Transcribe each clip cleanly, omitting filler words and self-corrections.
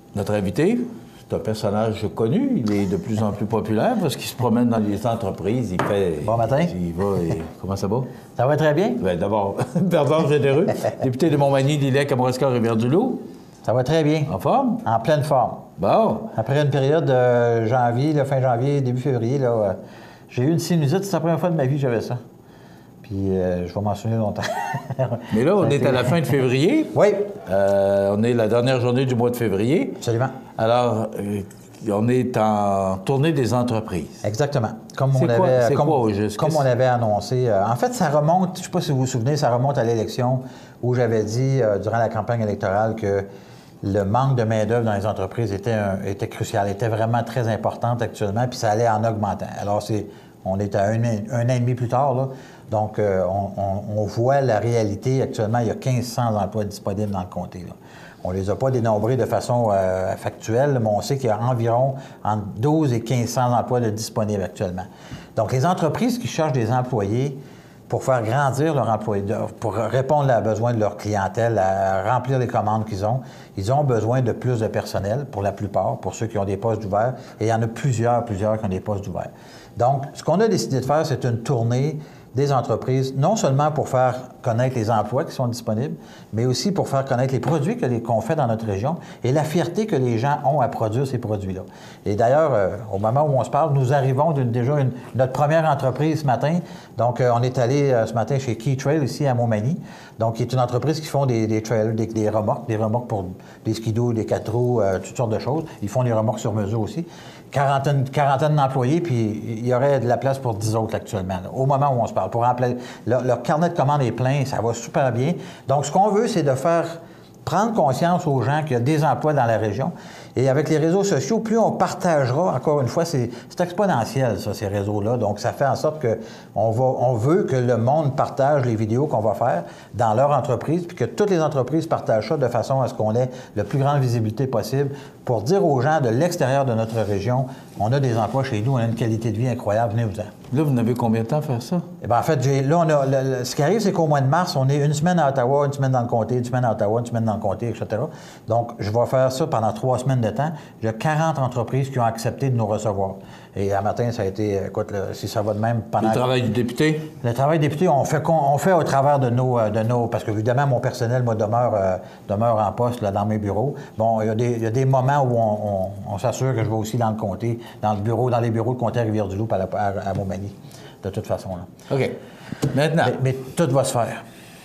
Notre invité, c'est un personnage connu. Il est de plus en plus populaire parce qu'il se promène dans les entreprises. Il fait... Bon matin. Il va... Comment ça va? Ça va très bien? Bien, d'abord, Bernard Généreux, député de Montmagny, Lillec, Kamouraska, Rivière-du-Loup. Ça va très bien. En forme? En pleine forme. Bon. Après une période de janvier, là, fin janvier, début février, là, j'ai eu une sinusite. C'est la première fois de ma vie que j'avais ça. Puis je vais m'en souvenir longtemps. Mais là, on est à la fin de février. Oui. On est la dernière journée du mois de février. Absolument. Alors, on est en tournée des entreprises. Exactement. Comme C'est on quoi, avait, c'est comme, quoi au juste? comme on avait annoncé. En fait, ça remonte, je ne sais pas si vous vous souvenez, ça remonte à l'élection où j'avais dit durant la campagne électorale que le manque de main-d'œuvre dans les entreprises était crucial, était vraiment très important actuellement, puis ça allait en augmentant. Alors, on est à un an et demi plus tard, là. Donc, on voit la réalité. Actuellement, il y a 1500 emplois disponibles dans le comté, là. On ne les a pas dénombrés de façon factuelle, mais on sait qu'il y a environ entre 12 et 1500 emplois de disponibles actuellement. Donc, les entreprises qui cherchent des employés pour faire grandir leur employé, pour répondre aux besoins de leur clientèle, à remplir les commandes qu'ils ont besoin de plus de personnel, pour la plupart, pour ceux qui ont des postes ouverts. Et il y en a plusieurs qui ont des postes ouverts. Donc, ce qu'on a décidé de faire, c'est une tournée des entreprises, non seulement pour faire connaître les emplois qui sont disponibles, mais aussi pour faire connaître les produits qu'on fait dans notre région et la fierté que les gens ont à produire ces produits-là. Et d'ailleurs, au moment où on se parle, nous arrivons notre première entreprise ce matin. Donc, on est allé ce matin chez Key Trail ici à Montmagny, donc qui est une entreprise qui font des trailers, des remorques pour des skidoo, des 4 roues, toutes sortes de choses. Ils font des remorques sur mesure aussi. Quarantaine d'employés, puis il y aurait de la place pour 10 autres actuellement, là, au moment où on se parle. Pour remplir, leur carnet de commandes est plein, ça va super bien. Donc, ce qu'on veut, c'est de faire prendre conscience aux gens qu'il y a des emplois dans la région. Et avec les réseaux sociaux, plus on partagera, encore une fois, c'est exponentiel, ça, ces réseaux-là. Donc, ça fait en sorte on veut que le monde partage les vidéos qu'on va faire dans leur entreprise, puis que toutes les entreprises partagent ça de façon à ce qu'on ait la plus grande visibilité possible pour dire aux gens de l'extérieur de notre région, on a des emplois chez nous, on a une qualité de vie incroyable, venez-vous-en. Là, vous n'avez combien de temps à faire ça? Eh bien, en fait, ce qui arrive, c'est qu'au mois de mars, on est une semaine à Ottawa, une semaine dans le comté, une semaine à Ottawa, une semaine dans le comté, etc. Donc, je vais faire ça pendant 3 semaines de temps. J'ai 40 entreprises qui ont accepté de nous recevoir. Et à matin, ça a été, écoute, si ça va de même pendant... Le travail du député? Le travail du député, on fait au travers de nos... parce que, évidemment, mon personnel, moi, demeure en poste là, dans mes bureaux. Bon, il y a des moments où on s'assure que je vais aussi dans le comté, dans les bureaux de comté à Rivière-du-Loup à Montmagny, de toute façon. Là. OK. Maintenant... Mais tout va se faire.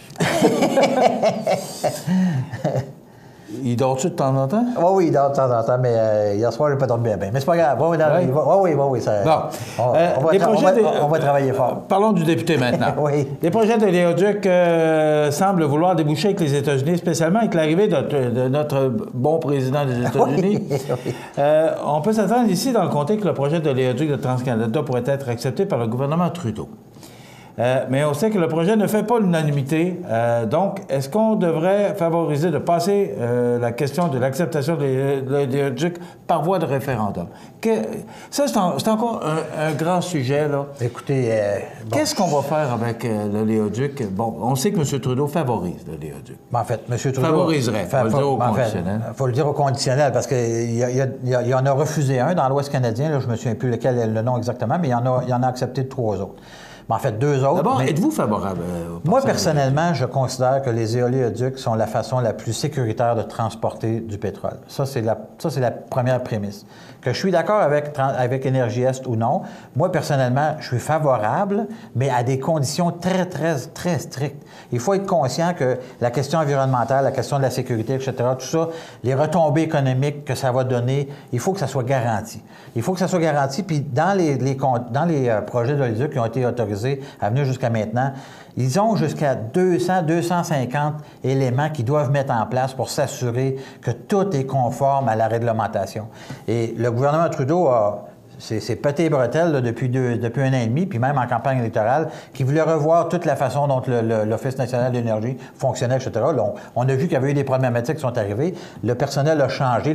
Il dort-tu de temps en temps? Oui, il dort de temps en temps, mais hier soir, je n'ai pas dormi bien. Mais c'est pas grave. Oui. Ça, bon. On va travailler fort. Parlons du député maintenant. Oui. Les projets de l'éoduc semblent vouloir déboucher avec les États-Unis, spécialement avec l'arrivée de notre bon président des États-Unis. Oui. On peut s'attendre ici, dans le contexte, que le projet de l'éoduc de TransCanada pourrait être accepté par le gouvernement Trudeau. Mais on sait que le projet ne fait pas l'unanimité. Donc, est-ce qu'on devrait favoriser de passer la question de l'acceptation de l'éoduc par voie de référendum? Ça, c'est encore un grand sujet, là. Écoutez... Qu'est-ce qu'on va faire avec le l'éoduc? Bon, on sait que M. Trudeau favorise le l'éoduc. En fait, M. Trudeau... Favoriserait, il faut le dire au conditionnel. Il faut le dire au conditionnel, parce qu'il en a refusé un dans l'Ouest canadien, là, je ne me souviens plus lequel est le nom exactement, mais il en a accepté 3 autres. En fait, 2 autres. D'abord, êtes-vous favorable moi, personnellement, je considère que les éoléoducs sont la façon la plus sécuritaire de transporter du pétrole. Ça, c'est la première prémisse. Que je suis d'accord avec Énergie Est ou non, moi, personnellement, je suis favorable, mais à des conditions très, très, très strictes. Il faut être conscient que la question environnementale, la question de la sécurité, etc., tout ça, les retombées économiques que ça va donner, il faut que ça soit garanti. Il faut que ça soit garanti, puis dans les projets d'oléoducs qui ont été autorisés à venir jusqu'à maintenant, ils ont jusqu'à 200, 250 éléments qu'ils doivent mettre en place pour s'assurer que tout est conforme à la réglementation. Et le gouvernement Trudeau c'est pété les bretelles là, depuis 1 an et demi, puis même en campagne électorale, qui voulait revoir toute la façon dont l'Office national de l'énergie fonctionnait, etc. Là, on a vu qu'il y avait eu des problématiques qui sont arrivées. Le personnel a changé,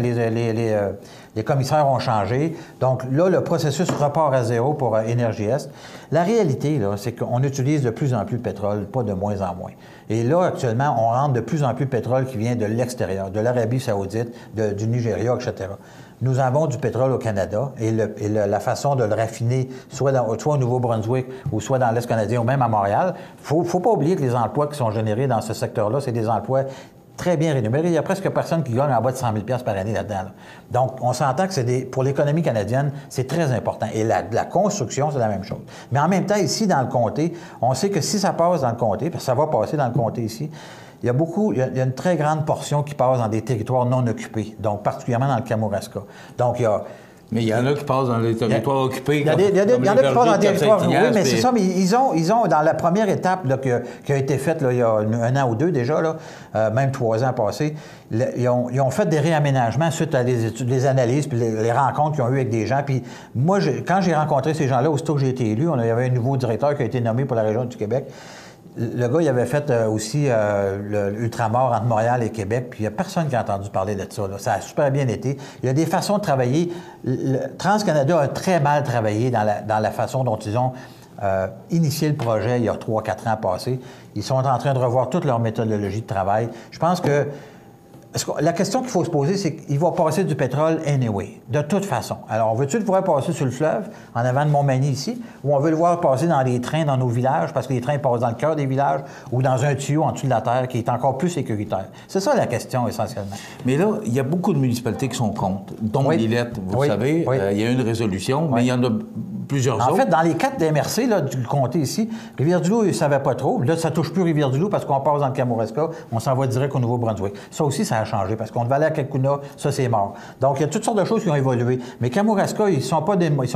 les commissaires ont changé. Donc là, le processus repart à zéro pour Énergie Est. La réalité, là, c'est qu'on utilise de plus en plus de pétrole, pas de moins en moins. Et là, actuellement, on rentre de plus en plus de pétrole qui vient de l'extérieur, de l'Arabie saoudite, du Nigeria, etc. Nous avons du pétrole au Canada et la façon de le raffiner, soit au Nouveau-Brunswick ou soit dans l'Est canadien ou même à Montréal, il ne faut pas oublier que les emplois qui sont générés dans ce secteur-là, c'est des emplois très bien rémunérés. Il y a presque personne qui gagne en bas de 100 000 $ par année là-dedans. Là. Donc, on s'entend que pour l'économie canadienne, c'est très important. Et la construction, c'est la même chose. Mais en même temps, ici, dans le comté, on sait que si ça passe dans le comté, parce que ça va passer dans le comté ici, il y a une très grande portion qui passe dans des territoires non occupés, donc particulièrement dans le Kamouraska. Donc, il y a... Mais il y en a qui passent dans les territoires occupés. Il y en a qui passent dans les territoires occupés, oui, mais c'est ça. Mais ils ont dans la première étape là, qui a été faite là, il y a un an ou deux déjà, là, même 3 ans passés, ils ont fait des réaménagements suite à des analyses puis les rencontres qu'ils ont eues avec des gens. Puis moi, quand j'ai rencontré ces gens-là, aussitôt que j'ai été élu, il y avait un nouveau directeur qui a été nommé pour la région du Québec. Le gars, il avait fait aussi l'ultramar entre Montréal et Québec, puis il n'y a personne qui a entendu parler de ça. Là. Ça a super bien été. Il y a des façons de travailler. TransCanada a très mal travaillé dans la façon dont ils ont initié le projet il y a 3-4 ans passés. Ils sont en train de revoir toute leur méthodologie de travail. Je pense que la question qu'il faut se poser, c'est qu'il va passer du pétrole anyway, de toute façon. Alors, veut-tu le voir passer sur le fleuve, en avant de Montmagny ici, ou on veut le voir passer dans les trains dans nos villages, parce que les trains passent dans le cœur des villages, ou dans un tuyau en dessous de la terre qui est encore plus sécuritaire? C'est ça la question, essentiellement. Mais là, il y a beaucoup de municipalités qui sont contre, dont Lillette, vous le savez. Il y a une résolution, mais il y en a plusieurs autres. En fait, dans les 4 MRC là, du comté ici, Rivière-du-Loup, ils ne savaient pas trop. Là, ça ne touche plus Rivière-du-Loup parce qu'on passe dans le Kamouraska, on s'en va direct au Nouveau-Brunswick. Ça aussi, ça a changé parce qu'on devait aller à Kakuna, ça, c'est mort. Donc, il y a toutes sortes de choses qui ont évolué. Mais Kamouraska, ils ne sont pas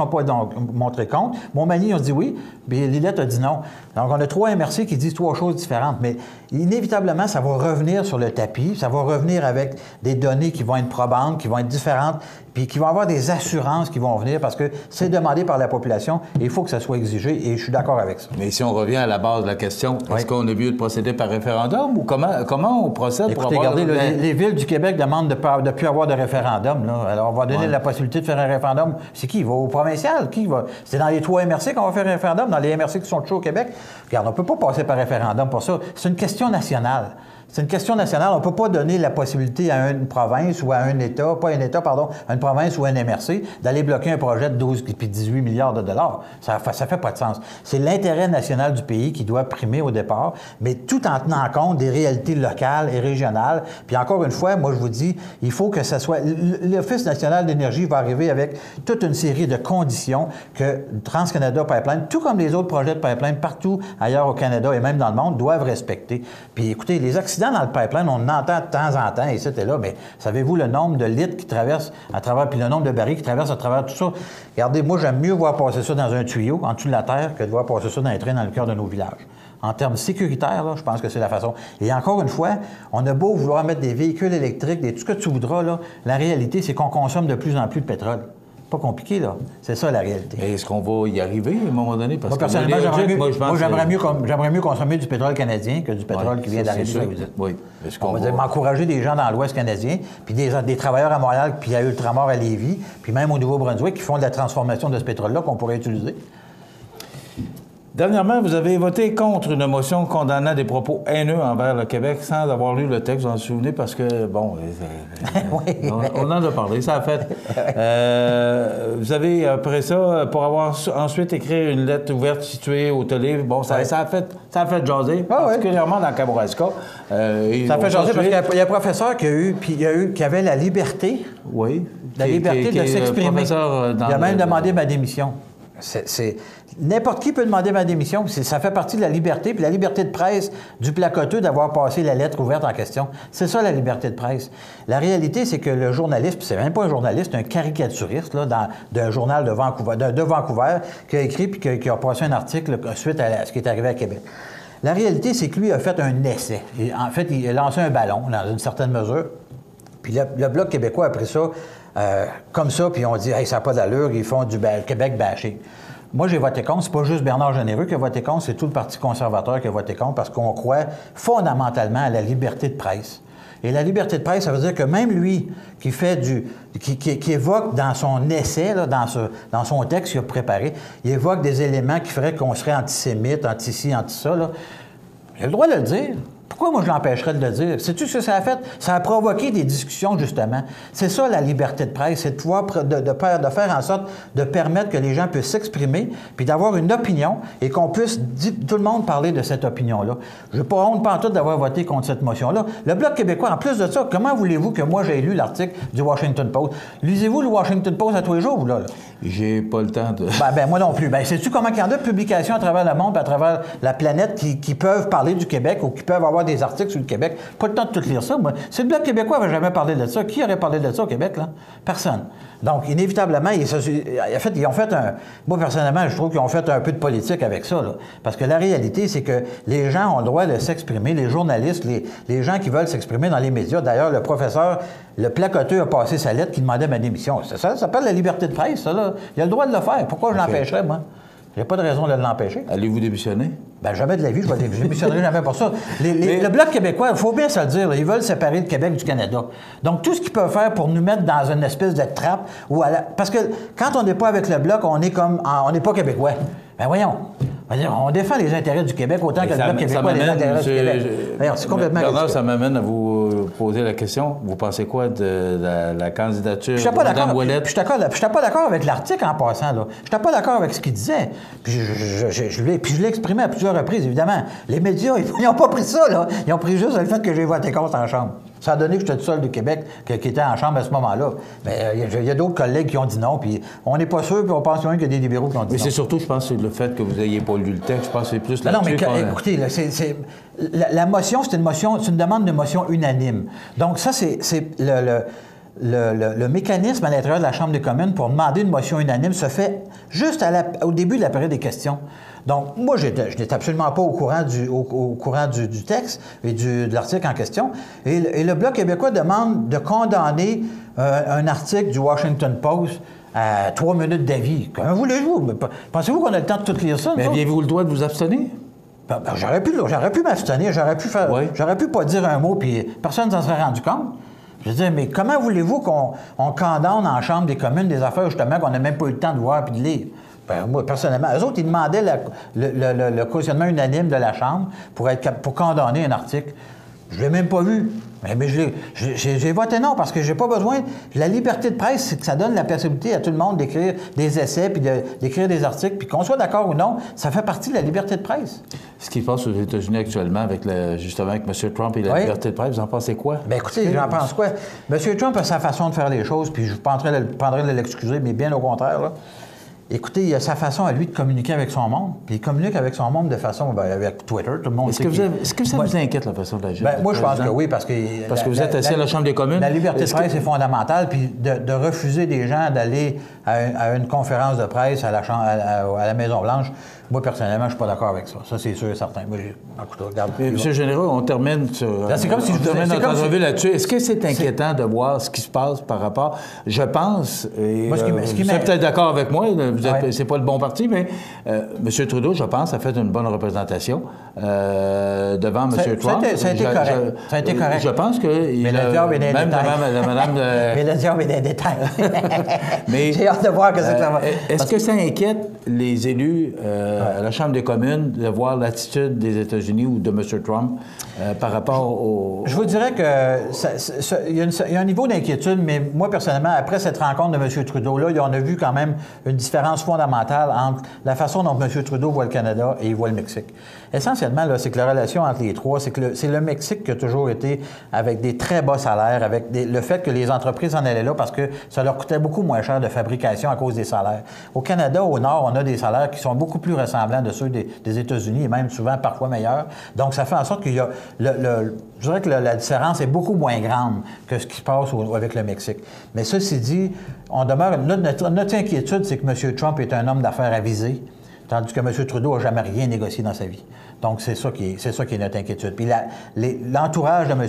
montrés compte. Montmagny, on se dit oui, puis Lillette a dit non. Donc, on a 3 MRC qui disent 3 choses différentes. Mais inévitablement, ça va revenir sur le tapis. Ça va revenir avec des données qui vont être probantes, qui vont être différentes, puis qui vont avoir des assurances qui vont venir parce que c'est demandé par la population et il faut que ça soit exigé et je suis d'accord avec ça. Mais si on revient à la base de la question, est-ce qu'on est mieux de procéder par référendum ou comment on procède pour avoir... Regardez, les villes du Québec demandent de ne plus avoir de référendum. Là. Alors, on va donner la possibilité de faire un référendum. C'est qui? Il va au provincial? Qui va? C'est dans les 3 MRC qu'on va faire un référendum, dans les MRC qui sont toujours au Québec. Regarde, on ne peut pas passer par référendum pour ça. C'est une question nationale. C'est une question nationale. On ne peut pas donner la possibilité à une province ou à un État, pas un État, pardon, à une province ou à un MRC d'aller bloquer un projet de 12 puis 18 milliards de dollars. Ça fait pas de sens. C'est l'intérêt national du pays qui doit primer au départ, mais tout en tenant compte des réalités locales et régionales. Puis encore une fois, moi, je vous dis, il faut que ça soit... L'Office national d'énergie va arriver avec toute une série de conditions que TransCanada Pipeline, tout comme les autres projets de pipeline partout ailleurs au Canada et même dans le monde, doivent respecter. Puis écoutez, les accidents dans le pipeline, on en entend de temps en temps, ici et là, mais savez-vous le nombre de litres qui traversent à travers, puis le nombre de barils qui traversent à travers tout ça? Regardez, moi, j'aime mieux voir passer ça dans un tuyau, en dessous de la terre, que de voir passer ça dans les trains dans le cœur de nos villages. En termes sécuritaires, là, je pense que c'est la façon. Et encore une fois, on a beau vouloir mettre des véhicules électriques, tout ce que tu voudras, là, la réalité, c'est qu'on consomme de plus en plus de pétrole. Pas compliqué, là. C'est ça, la réalité. Et est-ce qu'on va y arriver à un moment donné? Parce moi, personnellement, j'aimerais mieux consommer du pétrole canadien que du pétrole qui vient d'Arabie saoudite. Oui. On va dire m'encourager des gens dans l'Ouest canadien, puis des travailleurs à Montréal, puis à Ultramar à Lévis, puis même au Nouveau-Brunswick qui font de la transformation de ce pétrole-là qu'on pourrait utiliser. Dernièrement, vous avez voté contre une motion condamnant des propos haineux envers le Québec sans avoir lu le texte, vous en souvenez, parce que, bon, on en a parlé, ça a fait. Vous avez, après ça, pour avoir ensuite écrit une lettre ouverte située au télé, bon, ça a fait jaser, particulièrement dans Kamouraska. Ça a fait jaser parce qu'il y a un professeur qui avait la liberté, la liberté de s'exprimer. Il a même demandé ma démission. N'importe qui peut demander ma démission. Ça fait partie de la liberté, puis la liberté de presse du placoteux d'avoir passé la lettre ouverte en question. C'est ça, la liberté de presse. La réalité, c'est que le journaliste, puis c'est même pas un journaliste, un caricaturiste d'un journal de Vancouver qui a écrit puis qui a passé un article suite à ce qui est arrivé à Québec. La réalité, c'est que lui a fait un essai. En fait, il a lancé un ballon, dans une certaine mesure. Puis le Bloc québécois a pris ça comme ça, puis on dit hey, « ça n'a pas d'allure, ils font du Québec bashing ». Moi, j'ai voté contre. C'est pas juste Bernard Généreux qui a voté contre, c'est tout le Parti conservateur qui a voté contre parce qu'on croit fondamentalement à la liberté de presse. Et la liberté de presse, ça veut dire que même lui, qui évoque dans son essai, là, dans son texte qu'il a préparé, il évoque des éléments qui feraient qu'on serait antisémite, anti-ci, anti-ça, là. Il a le droit de le dire. Pourquoi moi je l'empêcherais de le dire? Sais-tu ce que ça a fait? Ça a provoqué des discussions, justement. C'est ça la liberté de presse, c'est de pouvoir de faire en sorte de permettre que les gens puissent s'exprimer, puis d'avoir une opinion et qu'on puisse tout le monde parler de cette opinion-là. Je n'ai pas honte pas en tout d'avoir voté contre cette motion-là. Le Bloc québécois, en plus de ça, comment voulez-vous que moi j'ai lu l'article du Washington Post? Lisez-vous le Washington Post à tous les jours, vous, là? J'ai pas le temps de... Ben moi non plus. Ben sais-tu comment il y en a de publications à travers le monde, à travers la planète qui peuvent parler du Québec ou qui peuvent avoir des articles sur le Québec? Pas le temps de tout lire ça, moi. Si le Bloc québécois n'avait jamais parlé de ça, qui aurait parlé de ça au Québec, là? Personne. Donc, inévitablement, ils ont fait un... Moi, personnellement, je trouve qu'ils ont fait un peu de politique avec ça, là. Parce que la réalité, c'est que les gens ont le droit de s'exprimer, les journalistes, les gens qui veulent s'exprimer dans les médias. D'ailleurs, le professeur, le placoteux a passé sa lettre qui demandait ma démission. Ça s'appelle la liberté de presse, ça, là. Il a le droit de le faire. Pourquoi je l'empêcherais, moi? J'ai pas de raison de l'empêcher. Allez-vous démissionner? Ben jamais de la vie, je démissionnerai jamais pour ça. Le Bloc québécois, il faut bien se le dire, là, ils veulent séparer le Québec du Canada. Donc, tout ce qu'ils peuvent faire pour nous mettre dans une espèce de trappe, parce que quand on n'est pas avec le Bloc, on est comme, on n'est pas québécois. Ben voyons. On défend les intérêts du Québec autant que le Bloc québécois les intérêts du Québec. C'est complètement Bernard, ridicule. ça m'amène à vous poser la question. Vous pensez quoi de la candidature Je n'étais Mme Ouellette? Je n'étais pas d'accord avec l'article en passant. Je n'étais pas d'accord avec ce qu'il disait. Puis je l'ai exprimé à plusieurs reprises, évidemment. Les médias, ils n'ont pas pris ça. Là. Ils ont pris juste le fait que j'ai voté contre en Chambre. Ça a donné que j'étais tout seul du Québec qui était en Chambre à ce moment-là. Mais il y a d'autres collègues qui ont dit non, puis on n'est pas sûr, puis on pense même qu'il y a des libéraux qui ont dit non. Mais c'est surtout, je pense, c'est le fait que vous n'ayez pas lu le texte. Je pense que c'est plus là-dessus. Non, mais écoutez, là, la motion, c'est une demande de motion unanime. Donc ça, c'est le mécanisme à l'intérieur de la Chambre des communes pour demander une motion unanime se fait juste au début de la période des questions. Donc, moi, je n'étais absolument pas au courant du texte et de l'article en question. Et le Bloc québécois demande de condamner un article du Washington Post à 3 minutes d'avis. Comment voulez-vous? Pensez-vous qu'on a le temps de tout lire ça? Mais aviez-vous le droit de vous abstenir? J'aurais pu m'abstenir, j'aurais pu pas dire un mot, puis personne ne s'en serait rendu compte. Je veux dire, mais comment voulez-vous qu'on condamne en Chambre des communes des affaires, justement, qu'on n'a même pas eu le temps de voir et de lire? Ben, moi, personnellement, eux autres, ils demandaient le cautionnement unanime de la Chambre pour condamner un article. Je ne l'ai même pas vu. Mais j'ai voté non parce que j'ai pas besoin. La liberté de presse, c'est que ça donne la possibilité à tout le monde d'écrire des essais puis d'écrire des articles. Puis qu'on soit d'accord ou non, ça fait partie de la liberté de presse. Ce qui se passe aux États-Unis actuellement, justement avec M. Trump et la liberté de presse, vous en pensez quoi? Bien, écoutez, j'en pense quoi? M. Trump a sa façon de faire les choses, puis je ne prendrai de l'excuser, mais bien au contraire, là. Écoutez, il a sa façon à lui de communiquer avec son monde, puis il communique avec son monde de façon, avec Twitter, tout le monde sait. Est-ce que ça vous inquiète, la façon d'agir? Ben, moi, je pense que oui, parce que vous êtes assis à la Chambre des communes? La liberté de presse est fondamentale, puis de refuser des gens d'aller à une conférence de presse à la Maison-Blanche, moi, personnellement, je ne suis pas d'accord avec ça. Ça, c'est sûr et certain. Moi, écoute, regarde. Monsieur Généraux, on termine notre entrevue là-dessus. Est-ce que c'est inquiétant de voir ce qui se passe par rapport... Je pense, et vous êtes peut-être d'accord avec moi, c'est pas le bon parti, mais M. Trudeau, je pense, a fait une bonne représentation devant M. Trump. Ça a été correct. Ça a été correct. Je pense que... Mais le diable est dans les détails. Mais le diable est dans les détails. J'ai hâte de voir que ça va... Est-ce que ça inquiète les élus à la Chambre des communes de voir l'attitude des États-Unis ou de M. Trump par rapport au... Je vous dirais qu'il y a un niveau d'inquiétude, mais moi, personnellement, après cette rencontre de M. Trudeau, là, on a vu quand même une différence fondamentale entre la façon dont M. Trudeau voit le Canada et il voit le Mexique. Essentiellement, là, c'est que la relation entre les trois, c'est que c'est le Mexique qui a toujours été avec des très bas salaires, avec le fait que les entreprises en allaient là parce que ça leur coûtait beaucoup moins cher de fabrication à cause des salaires. Au Canada, au Nord, on a des salaires qui sont beaucoup plus ressemblants de ceux des États-Unis et même souvent parfois meilleurs. Donc, ça fait en sorte qu'il y a... je dirais que la différence est beaucoup moins grande que ce qui se passe avec le Mexique. Mais ceci dit, on demeure... Notre inquiétude, c'est que M. Trump est un homme d'affaires avisé, tandis que M. Trudeau n'a jamais rien négocié dans sa vie. Donc, c'est ça qui est notre inquiétude. Puis l'entourage de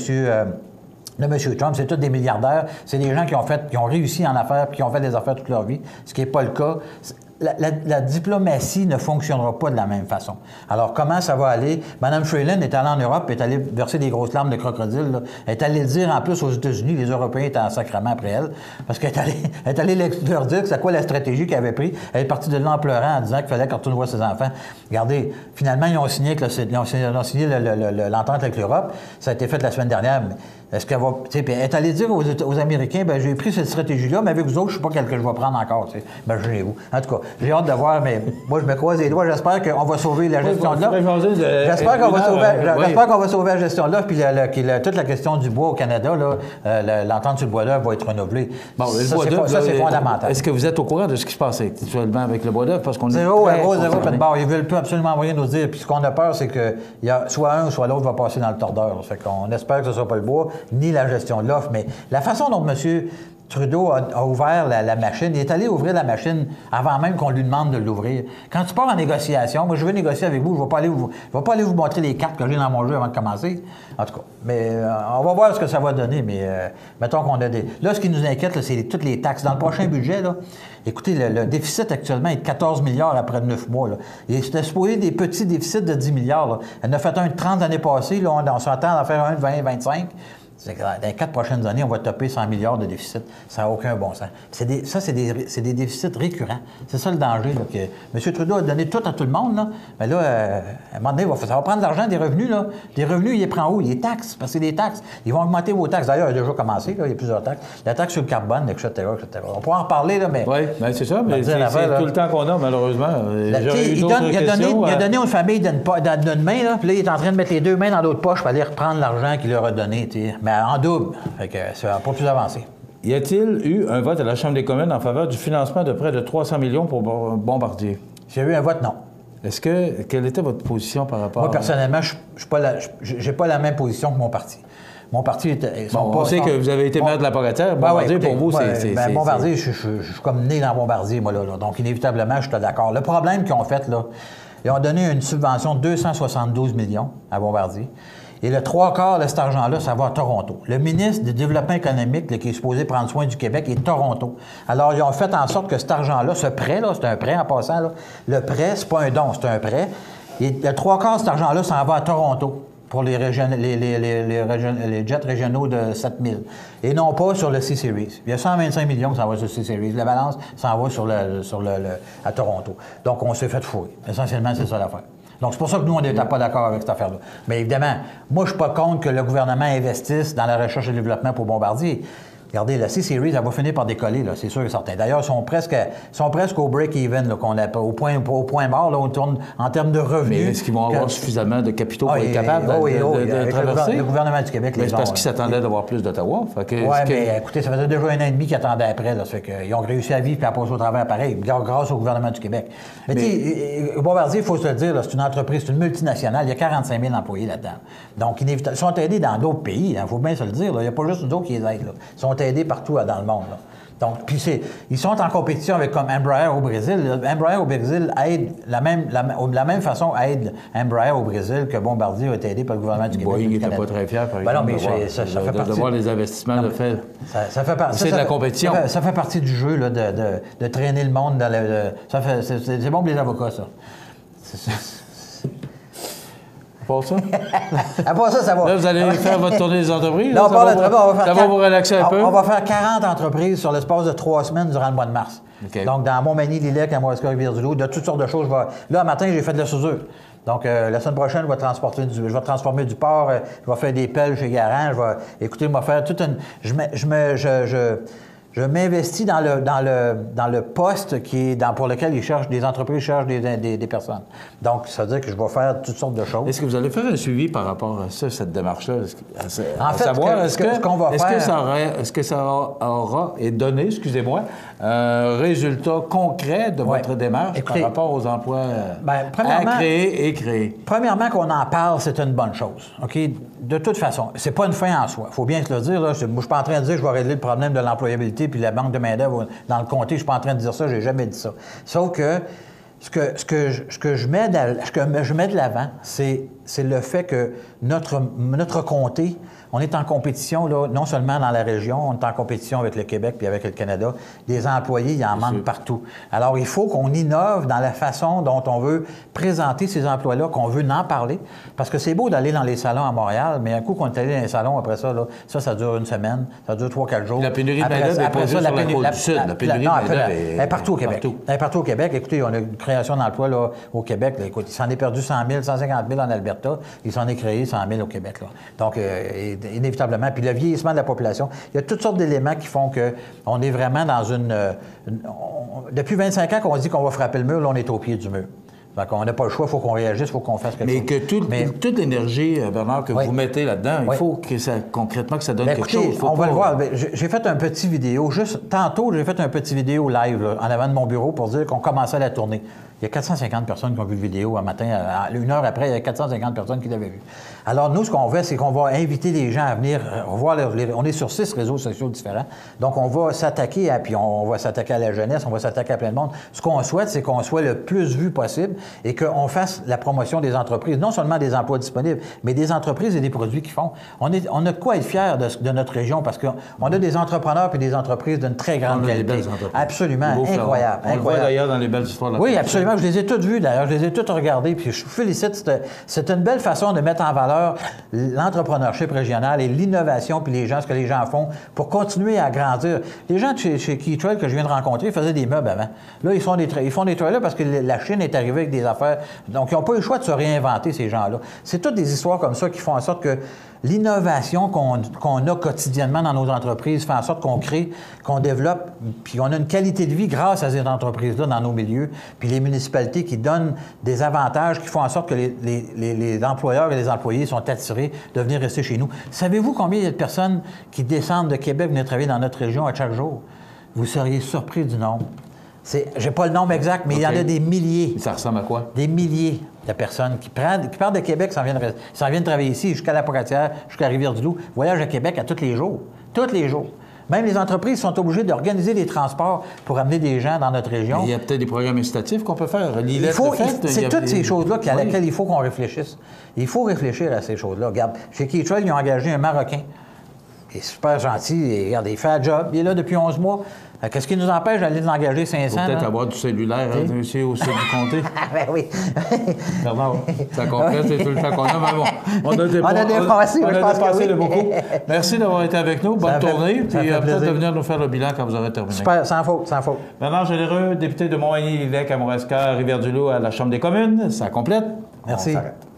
M. Trump, c'est tous des milliardaires. C'est des gens qui ont réussi en affaires puis qui ont fait des affaires toute leur vie, ce qui n'est pas le cas. la diplomatie ne fonctionnera pas de la même façon. Alors, comment ça va aller? Mme Freeland est allée en Europe, est allée verser des grosses larmes de crocodile. Là. Elle est allée le dire en plus aux États-Unis. Les Européens étaient en sacrement après elle. Parce qu'elle est allée leur dire que c'est quoi la stratégie qu'elle avait prise. Elle est partie de là en pleurant en disant qu'il fallait qu'elle retourne voir ses enfants. Regardez, finalement, ils ont signé l'entente avec l'Europe. Ça a été fait la semaine dernière. Est-ce qu'elle va. Puis elle est allée dire aux Américains, ben j'ai pris cette stratégie-là, mais avec vous autres, je ne sais pas quelle que je vais prendre encore. Imaginez-vous. En tout cas, j'ai hâte de voir, mais moi, je me croise les doigts. J'espère qu'on va sauver la gestion de l'offre. J'espère qu'on va sauver la gestion de l'offre, puis toute la question du bois au Canada, l'entente sur le bois d'œuvre va être renouvelée. Bon, ça, c'est fondamental. Est-ce que vous êtes au courant de ce qui se passe actuellement avec le bois d'œuvre? Parce qu'on zéro, pas de barre. Ils ne veulent plus absolument rien nous dire. Puis ce qu'on a peur, c'est que soit un, soit l'autre va passer dans le tordeur. Fait qu'on espère que ce ne sera pas le bois, ni la gestion de l'offre, mais la façon dont M. Trudeau a ouvert la machine, il est allé ouvrir la machine avant même qu'on lui demande de l'ouvrir. Quand tu pars en négociation, moi je veux négocier avec vous, je ne vais pas aller vous montrer les cartes que j'ai dans mon jeu avant de commencer. En tout cas, mais on va voir ce que ça va donner, mais mettons qu'on a des... Là, ce qui nous inquiète, là, c'est toutes les taxes. Dans le prochain budget, là, écoutez, le déficit actuellement est de 14 milliards après 9 mois. Là. C'était supposé des petits déficits de 10 milliards. Là. Elle en a fait un de 30 l'année passée, là, on s'attend à faire un de 20, 25. Dans les 4 prochaines années, on va topper 100 milliards de déficit. Ça n'a aucun bon sens. C'est des déficits récurrents. C'est ça le danger. Là, que M. Trudeau a donné tout à tout le monde. Là. Mais là, à un moment donné, ça va prendre de l'argent des revenus. Là. Des revenus, il les prend où? Les taxes. Parce que c'est des taxes. Ils vont augmenter vos taxes. D'ailleurs, il a déjà commencé. Là, il y a plusieurs taxes. La taxe sur le carbone, etc., etc. On pourra en reparler, là, mais... Oui, ben c'est ça. Mais c'est tout le temps qu'on a, malheureusement. Il a donné aux familles d'une main, là, puis là, il est en train de mettre les deux mains dans l'autre poche pour aller reprendre l'argent qu'il leur a donné. Mais en double. Fait que ça n'a pas plus avancé. Y a-t-il eu un vote à la Chambre des communes en faveur du financement de près de 300 millions pour Bombardier? J'ai eu un vote, non. Quelle était votre position par rapport Moi, personnellement, je n'ai pas la même position que mon parti. Mon parti était... on sait que vous avez été maire de la Pocatière. Bombardier, pour vous, c'est... Bombardier, je suis comme né dans Bombardier, moi, là. Donc, inévitablement, je suis d'accord. Le problème qu'ils ont fait, là, ils ont donné une subvention de 272 millions à Bombardier. Et le 3/4 de cet argent-là, ça va à Toronto. Le ministre du Développement économique, là, qui est supposé prendre soin du Québec, est Toronto. Alors, ils ont fait en sorte que cet argent-là, ce prêt, là, c'est un prêt en passant, là, le prêt, c'est pas un don, c'est un prêt. Et le 3/4 de cet argent-là, ça va à Toronto pour les jets régionaux de 7000. Et non pas sur le C-Series. Il y a 125 millions qui s'en va sur le C-Series. La balance s'en va à Toronto. Donc, on s'est fait fouiller. Essentiellement, c'est ça l'affaire. Donc, c'est pour ça que nous, on n'était pas d'accord avec cette affaire-là. Mais évidemment, moi, je ne suis pas contre que le gouvernement investisse dans la recherche et le développement pour Bombardier. Regardez, la C-Series, elle va finir par décoller, là, c'est sûr et certain. D'ailleurs, ils sont presque au break-even, là, qu'on appelle, au point mort, là, on tourne en termes de revenus. Mais est-ce qu'ils vont avoir suffisamment de capitaux pour être capables de traverser? Le gouvernement du Québec, c'est parce qu'ils s'attendaient d'avoir plus d'Ottawa. Oui, mais écoutez, ça faisait déjà 1 an et demi qu'ils attendaient après. Là, ça fait qu'ils ont réussi à vivre et à passer au travers pareil, grâce au gouvernement du Québec. Mais tu sais, Bombardier, il faut se le dire, là, c'est une entreprise, c'est une multinationale. Il y a 45 000 employés là-dedans. Donc, inévitablement, ils sont aidés dans d'autres pays, il faut bien se le dire. Là. Il n'y a pas juste nous autres qui les aident. Là. Ils sont aidés partout dans le monde. Là. Donc, puis ils sont en compétition avec comme Embraer au Brésil. Embraer au Brésil aide de la même façon aide Embraer au Brésil que Bombardier a été aidé par le gouvernement du Québec. Boeing n'était pas très fier, par exemple, ça fait partie de voir les investissements de fait. Ça fait partie. C'est de la compétition. Ça fait partie du jeu là, de traîner le monde dans c'est bon pour les avocats, ça. Pour ça? À part ça, ça va. Là, vous allez faire votre tournée des entreprises? Non, ça va vous relaxer un peu? On va faire 40 entreprises sur l'espace de 3 semaines durant le mois de mars. Okay. Donc, dans Montmagny, Lillec, Kamouraska, Rivière-du-Loup, de toutes sortes de choses. Là, matin, j'ai fait de la soudure. Donc, la semaine prochaine, je vais transformer du porc, je vais faire des pelles chez Garant, je vais faire toute une... Je m'investis dans le poste pour lequel les entreprises cherchent des personnes. Donc, ça veut dire que je vais faire toutes sortes de choses. Est-ce que vous allez faire un suivi par rapport à ça, cette démarche-là? En fait, est-ce que ça aura donné, excusez-moi, un résultat concret de votre démarche par rapport aux emplois à créer et créer? Premièrement, qu'on en parle, c'est une bonne chose. OK? De toute façon, c'est pas une fin en soi. Il faut bien se le dire. Là. Je ne suis pas en train de dire que je vais régler le problème de l'employabilité puis la banque de main-d'œuvre dans le comté. Je ne suis pas en train de dire ça. Je n'ai jamais dit ça. Sauf que ce que je mets de l'avant, c'est le fait que notre comté on est en compétition, là, non seulement dans la région, on est en compétition avec le Québec puis avec le Canada. Des employés, il y en manque partout. Alors, il faut qu'on innove dans la façon dont on veut présenter ces emplois-là, qu'on veut en parler. Parce que c'est beau d'aller dans les salons à Montréal, mais un coup qu'on est allé dans les salons, après ça, là, ça dure une semaine, ça dure 3-4 jours. La pénurie de main-d'œuvre n'est pas juste sur la côte du Sud. La pénurie de main-d'œuvre est partout au Québec. Elle est partout au Québec. Écoutez, on a une création d'emplois là, au Québec. Là, écoute, il s'en est perdu 100 000, 150 000 en Alberta. Il s'en est créé 100 000 au Québec. Là. Donc, inévitablement. Puis le vieillissement de la population, il y a toutes sortes d'éléments qui font qu'on est vraiment dans depuis 25 ans qu'on se dit qu'on va frapper le mur, là, on est au pied du mur. Donc, on n'a pas le choix, il faut qu'on réagisse, il faut qu'on fasse quelque chose. Mais que toute l'énergie, Bernard, que vous mettez là-dedans, il faut que ça, concrètement, que ça donne quelque chose. On va le voir. J'ai fait un petit vidéo, tantôt, j'ai fait un petit vidéo live là, en avant de mon bureau pour dire qu'on commençait la tournée. Il y a 450 personnes qui ont vu le vidéo un matin. Une heure après, il y a 450 personnes qui l'avaient vu. Alors, nous, ce qu'on fait, c'est qu'on va inviter les gens à venir revoir on est sur 6 réseaux sociaux différents. Donc, on va s'attaquer puis on va s'attaquer à la jeunesse, on va s'attaquer à plein de monde. Ce qu'on souhaite, c'est qu'on soit le plus vu possible et qu'on fasse la promotion des entreprises, non seulement des emplois disponibles, mais des entreprises et des produits qu'ils font. On a de quoi être fiers de notre région parce qu'on a des entrepreneurs et des entreprises d'une très grande qualité. Absolument, incroyable. On le voit d'ailleurs dans les belles histoires de la Oui, absolument. Je les ai toutes vues, d'ailleurs. Je les ai toutes regardées. Puis je vous félicite. C'est une belle façon de mettre en valeur l'entrepreneurship régional et l'innovation, puis ce que les gens font pour continuer à grandir. Les gens de chez Keytrade que je viens de rencontrer faisaient des meubles avant. Là, ils font des trailers parce que la Chine est arrivée avec des affaires. Donc, ils n'ont pas eu le choix de se réinventer, ces gens-là. C'est toutes des histoires comme ça qui font en sorte que l'innovation qu'on a quotidiennement dans nos entreprises fait en sorte qu'on crée, qu'on développe, puis on a une qualité de vie grâce à ces entreprises-là dans nos milieux, puis les municipalités qui donnent des avantages qui font en sorte que les employeurs et les employés sont attirés de venir rester chez nous. Savez-vous combien il y a de personnes qui descendent de Québec venir travailler dans notre région à chaque jour? Vous seriez surpris du nombre. J'ai pas le nombre exact, mais il y en a des milliers. Ça ressemble à quoi? Des milliers de personnes qui partent de Québec, qui s'en viennent travailler ici, jusqu'à la Pocatière, jusqu'à Rivière-du-Loup, voyagent à Québec à tous les jours. Tous les jours. Même les entreprises sont obligées d'organiser des transports pour amener des gens dans notre région. Mais il y a peut-être des programmes incitatifs qu'on peut faire. C'est toutes ces choses-là à laquelle il faut qu'on réfléchisse. Il faut réfléchir à ces choses-là. Regarde, chez Keytrade, ils ont engagé un Marocain. Il est super gentil. Regarde, il fait un job. Il est là depuis 11 mois. Qu'est-ce qui nous empêche d'aller l'engager 500? Il faut peut-être avoir du cellulaire ici au sud du comté. Ben oui. Bernard, ça comprend, c'est tout le temps qu'on a. Mais bon, on a dépassé de beaucoup. Merci d'avoir été avec nous. Bonne tournée. Puis peut-être de venir nous faire le bilan quand vous aurez terminé. Super, sans faute, sans faute. Bernard Généreux, député de Montmagny-Lévesque à Montresca, Rivière-du-Loup à la Chambre des communes. Ça complète. Merci.